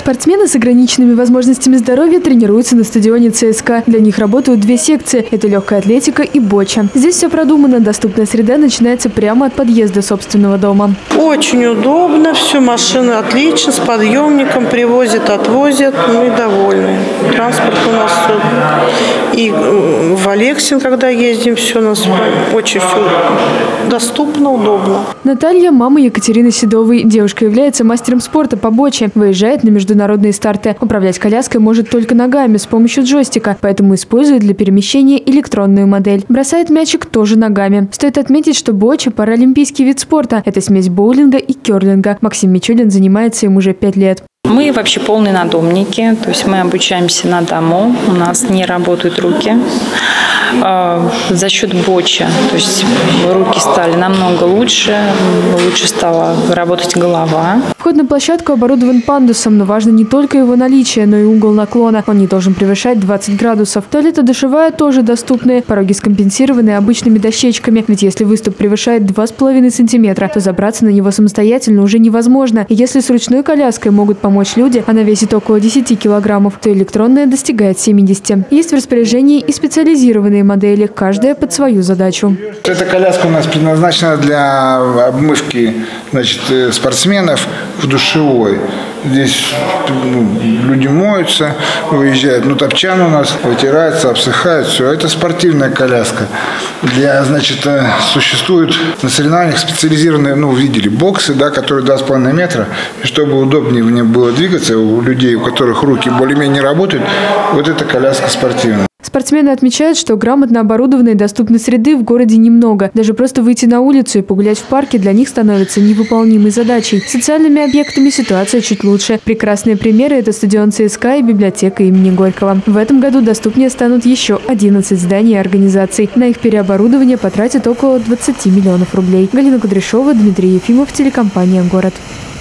Спортсмены с ограниченными возможностями здоровья тренируются на стадионе ЦСКА. Для них работают две секции – это легкая атлетика и боча. Здесь все продумано, доступная среда начинается прямо от подъезда собственного дома. Очень удобно, все, машины отлично, с подъемником привозят, отвозят, мы довольны. Транспорт у нас и в Алексин, когда ездим, все у нас очень все доступно, удобно. Наталья – мама Екатерины Седовой. Девушка является мастером спорта по боче, выезжает на международные старты. Управлять коляской может только ногами с помощью джойстика, поэтому использует для перемещения электронную модель. Бросает мячик тоже ногами. Стоит отметить, что боча – паралимпийский вид спорта. Это смесь боулинга и керлинга. Максим Мичулин занимается им уже 5 лет. Мы вообще полные надомники, то есть мы обучаемся на дому, у нас не работают руки. За счет боча, то есть руки стали намного лучше стала работать голова. Вход на площадку оборудован пандусом, но важно не только его наличие, но и угол наклона. Он не должен превышать 20 градусов. Туалет и душевая тоже доступны. Пороги скомпенсированы обычными дощечками, ведь если выступ превышает 2,5 сантиметра, то забраться на него самостоятельно уже невозможно. И если с ручной коляской могут помочь люди, она весит около 10 килограммов, то электронная достигает 70. Есть в распоряжении и специализированные модели, каждая под свою задачу. Эта коляска у нас предназначена для обмывки, спортсменов в душевой. Здесь люди моются, выезжают, топчан у нас вытирается, обсыхает, все. Это спортивная коляска. Существуют на соревнованиях специализированные, видели боксы, которые 2,5 метра. И чтобы удобнее в нем было двигаться, у людей, у которых руки более-менее работают, вот эта коляска спортивная. Спортсмены отмечают, что грамотно оборудованной и доступной среды в городе немного. Даже просто выйти на улицу и погулять в парке для них становится невыполнимой задачей. С социальными объектами ситуация чуть лучше. Прекрасные примеры – это стадион ЦСКА и библиотека имени Горького. В этом году доступнее станут еще 11 зданий и организаций. На их переоборудование потратят около 20 миллионов рублей. Галина Кудряшова, Дмитрий Ефимов, телекомпания «Город».